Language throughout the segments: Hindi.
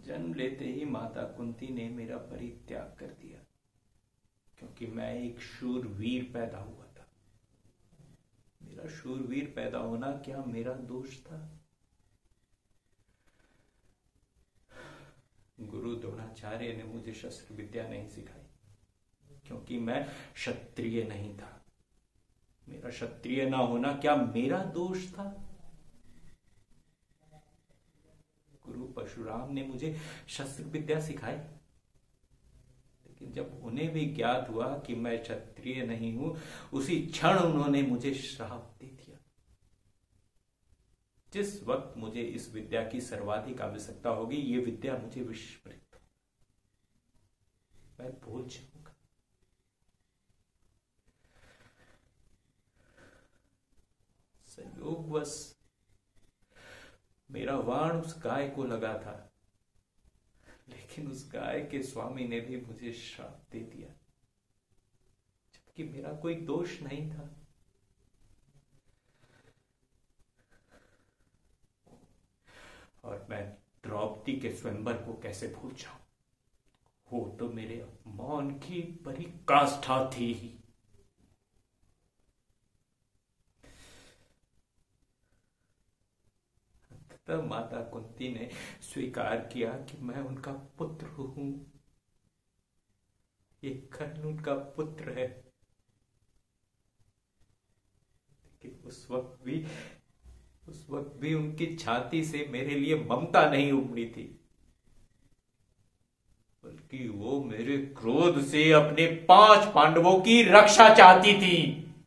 जन्म लेते ही माता कुंती ने मेरा परित्याग कर दिया, क्योंकि मैं एक शूरवीर पैदा हुआ था। मेरा शूरवीर पैदा होना क्या मेरा दोष था? गुरु द्रोणाचार्य ने मुझे शस्त्र विद्या नहीं सिखाई, क्योंकि मैं क्षत्रिय नहीं था। मेरा क्षत्रिय ना होना क्या मेरा दोष था? गुरु परशुराम ने मुझे शस्त्र विद्या सिखाई, लेकिन जब उन्हें भी ज्ञात हुआ कि मैं क्षत्रिय नहीं हूं, उसी क्षण उन्होंने मुझे श्राप दे दिया। जिस वक्त मुझे इस विद्या की सर्वाधिक आवश्यकता होगी, ये विद्या मुझे विस्मृत, मैं भूल जाऊंगा। संयोगवश मेरा बाण उस गाय को लगा था, लेकिन उस गाय के स्वामी ने भी मुझे श्राप दे दिया, जबकि मेरा कोई दोष नहीं था। और मैं द्रौपदी के स्वयंवर को कैसे भूल जाऊं? वो तो मेरे अपमान की पराकाष्ठा थी। तब माता कुंती ने स्वीकार किया कि मैं उनका पुत्र हूं, ये कर्ण उनका पुत्र है। लेकिन उस वक्त भी उनकी छाती से मेरे लिए ममता नहीं उमड़ी थी, बल्कि वो मेरे क्रोध से अपने 5 पांडवों की रक्षा चाहती थी।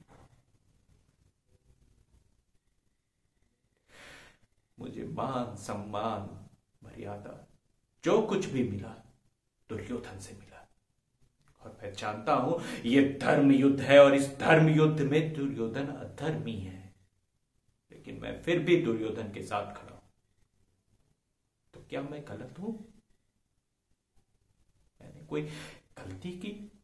मुझे मान सम्मान मर्यादा जो कुछ भी मिला दुर्योधन से मिला, और मैं जानता हूं ये धर्म युद्ध है, और इस धर्म युद्ध में दुर्योधन अधर्मी है, लेकिन मैं फिर भी दुर्योधन के साथ खड़ा हूं। तो क्या मैं गलत हूं? मैंने कोई गलती की?